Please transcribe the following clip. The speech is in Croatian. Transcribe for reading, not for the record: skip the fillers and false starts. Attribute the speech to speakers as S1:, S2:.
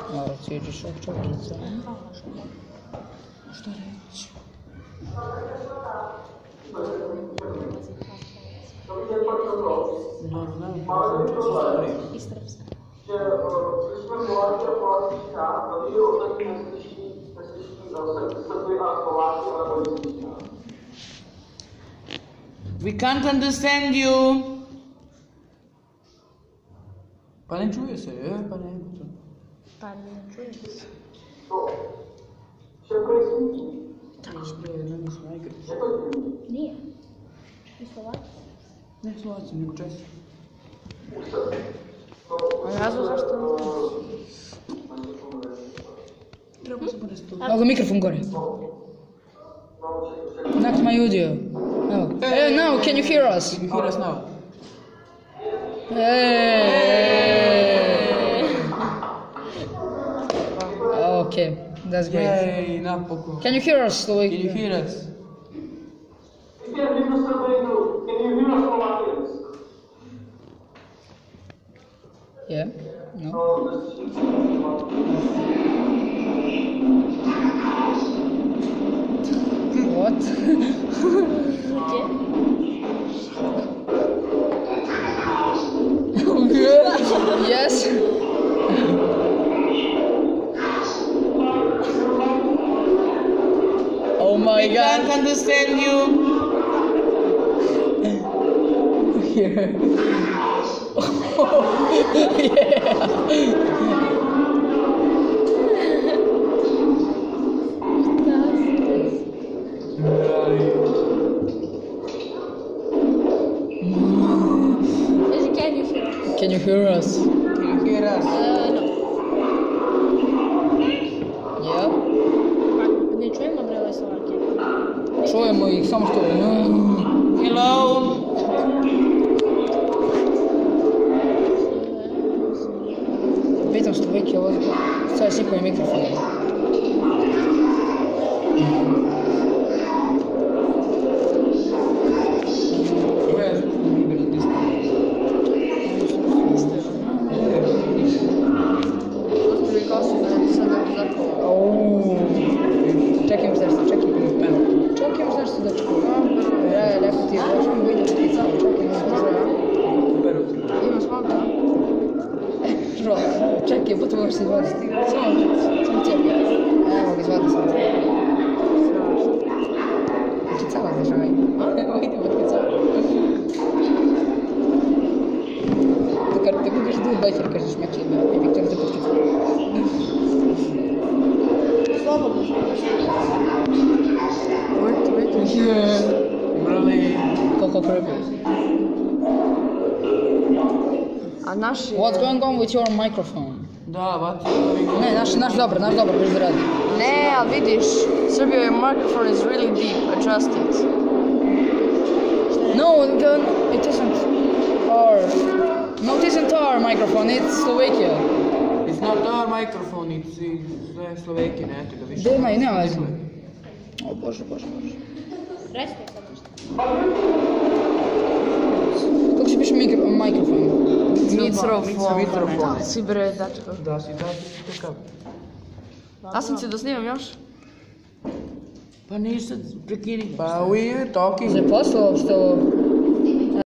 S1: Cijediš ovčakica. Šta reći?
S2: Istrovska.
S1: We can't understand you. Pa ne čuje se, pa ne.
S2: Pa ne čuje se. Nije. I Slovaci?
S1: Ne Slovaci, nego Česi.
S2: A ja znam zašto
S1: Treba se bude sto.
S3: Evo ga mikrofon gore. Connect my audio. Evo. Now, can you hear us?
S1: Can you hear us now?
S3: Okay, that's great.
S1: Yay, napokon.
S3: Can you hear us, Slovak?
S1: Can you hear us?
S3: Yeah? No? What? Yes? Oh my
S1: We
S3: god.
S1: can't understand you.
S3: Yeah. Can you hear us?
S1: Can you hear us?
S2: No.
S3: Yeah?
S2: Ne čujemo bre ove Slovake.
S3: Čujemo ih, samo što...
S1: Hello.
S3: Pitam Slovake, ovo sad sipaju mikrofon. Čekaj mi zašto, čekaj mi zašto da čuo. Rekao ti je, možemo vidjeti ti samo, čekaj mi zašto.
S2: Ima smoga.
S3: Čekaj, pa to možeš se izvaditi. Samo cijepi. Evo ga, izvadi sam. Otkucala ga žaj. Evo idem otkucala. Te budeš dubajter, kažeš meče ime. I Viktor te potkucala.
S2: Slobodno.
S3: Koliko creepy.
S2: A naši...
S3: What's going on with your microphone?
S1: Da, vati.
S3: Ne, naš dobar, već da radi.
S2: Ne, ali vidiš, Serbia, your microphone is really deep, I trust it.
S3: No, it isn't our... No, it isn't our microphone, it's Slovakia.
S1: It's not our microphone, it's sve Slovakia, ne ga više.
S3: Nema veze. O Bože.
S2: Recite sad nešto.
S3: Kako se piše mikrofon?
S1: Mikrofon.
S2: Si bre, dačko.
S1: Da si takav.
S2: A sam se da snimam još?
S1: Pa nisam prekini. Pa we are talking.
S3: Se poslao što...